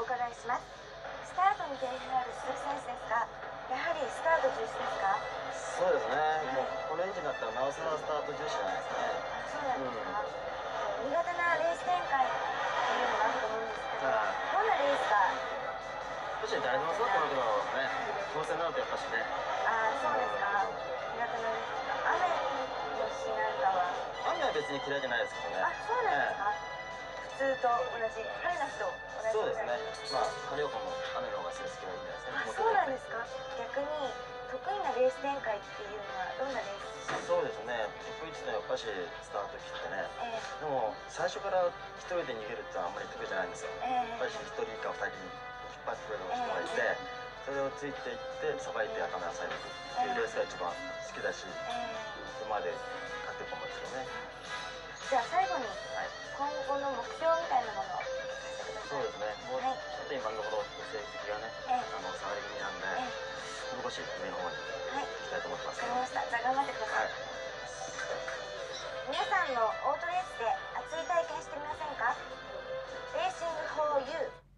伺いします。スタートに定評ある鈴木選手ですが、やはりスタート重視ですか？ そうですね、もうこのエンジンだったらなおさらスタート重視じゃないですかね。 そうなんですか。苦手なレース展開っていうのがあると思うんですけど、どんなレースが？ 少し誰でもそうだと思うけどね、当選になるとやっぱしね。 そうですか。苦手なレースとか、雨の日なんかは？ 雨は別に嫌いじゃないですけどね。 そうなんですか。普通と同じ、晴れの日と同じ。 そうですね。まあ晴れようかも雨の方が成績がいいんじゃないですかね。 そうなんですか。逆に得意なレース展開っていうのはどんなレース？ そうですね。得意って言ったらやっぱしスタート切ってね。でも最初から一人で逃げるってのはあんまり得意じゃないんですよ。やっぱり一人か二人に引っ張ってくれる人がいて、それをついていってさばいて頭を押さえていくっていうレースが一番好きだし、今まで勝ってると思うんですよね。 じゃあ最後に今後の目標みたいなものを聞かせてください。 そうですね。もうちょっと今のところ成績がね、下がり気味なんで、もう少し上の方に行きたいと思ってます。 わかりました。じゃあ頑張ってください。皆さんのオートレースで熱い体験してみませんか？レーシング 4U